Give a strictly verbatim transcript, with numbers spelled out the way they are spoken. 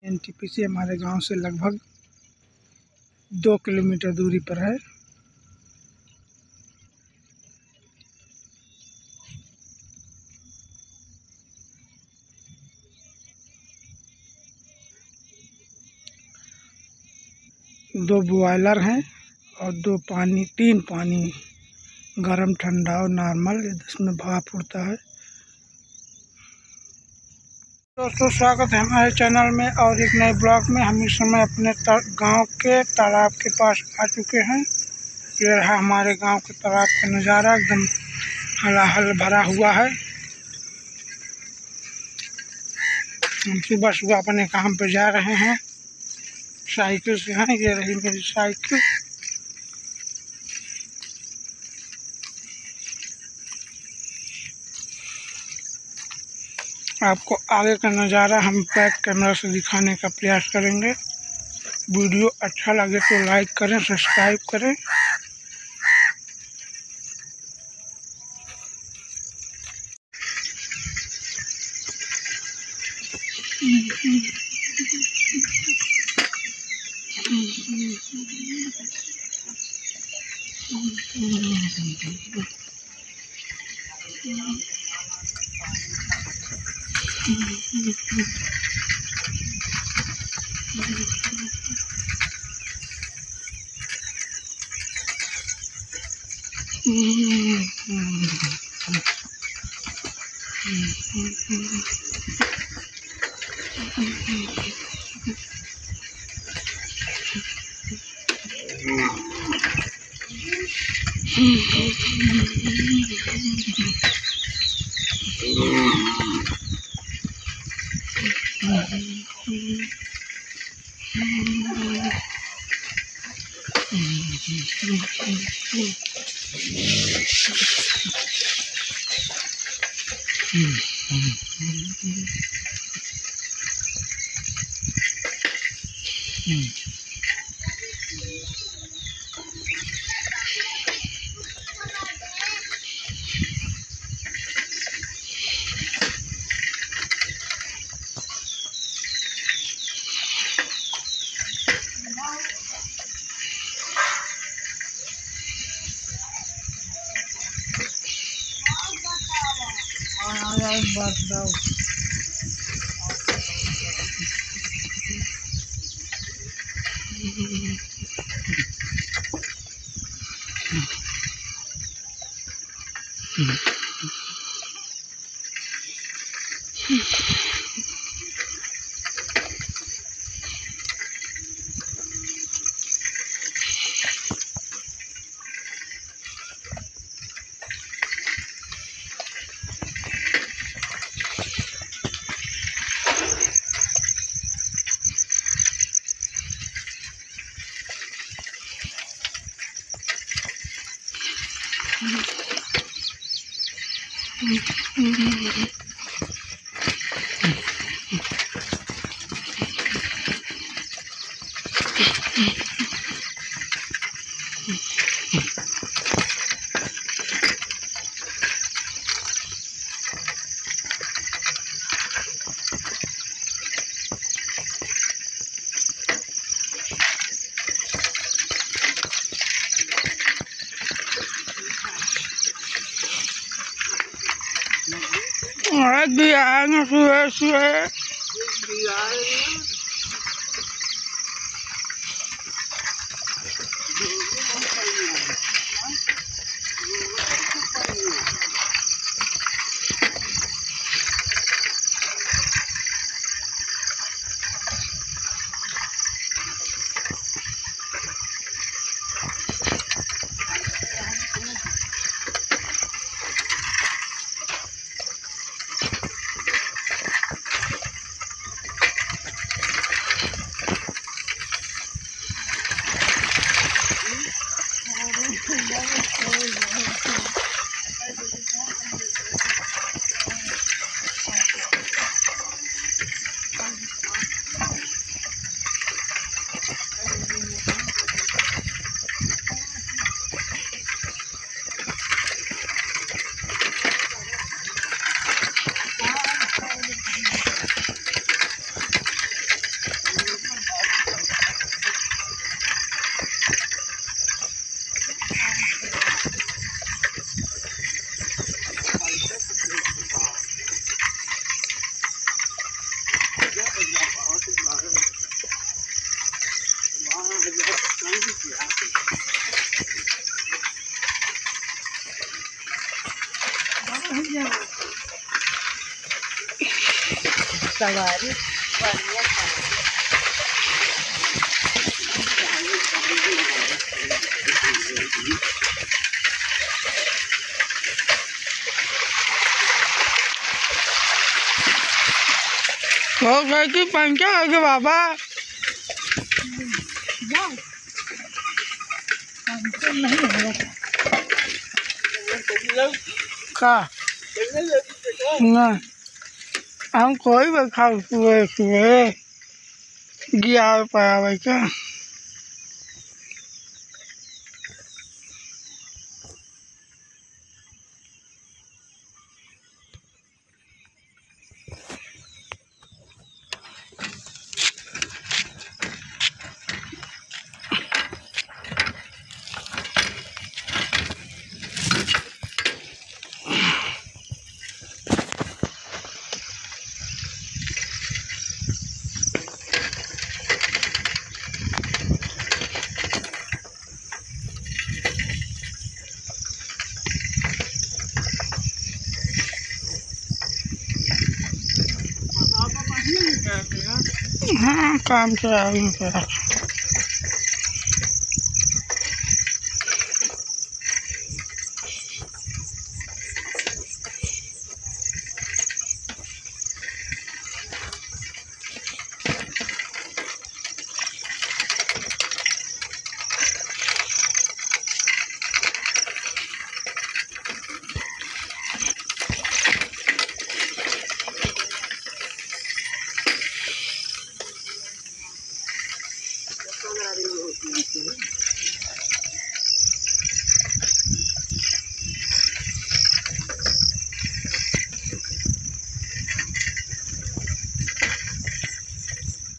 NTPC हमारे गांव से लगभग दो किलोमीटर दूरी पर है। दो बॉयलर हैं और दो पानी तीन पानी गरम, ठंडा और नॉर्मल, जिसमें भाप उड़ता है। दोस्तों, स्वागत है हमारे चैनल में और एक नए ब्लॉग में। हम इस समय अपने गांव के तालाब के पास आ चुके हैं। ये रहा हमारे गांव के तालाब का नज़ारा, एकदम हलाहल भरा हुआ है। हम सुबह सुबह अपने काम पे जा रहे हैं, साइकिल से हैं। ये रही मेरी साइकिल। आपको आगे का नज़ारा हम बैक कैमरा से दिखाने का प्रयास करेंगे। वीडियो अच्छा लगे तो लाइक करें, सब्सक्राइब करें। भी आएंगे सुबह सुबह। सवारी बढ़िया हो गई कि पंचर हो गया बाबा। नहीं होगा का ना हम कोई बैठा सुबह सुबह गया पाया भाई क्या हाँ काम से आ गया।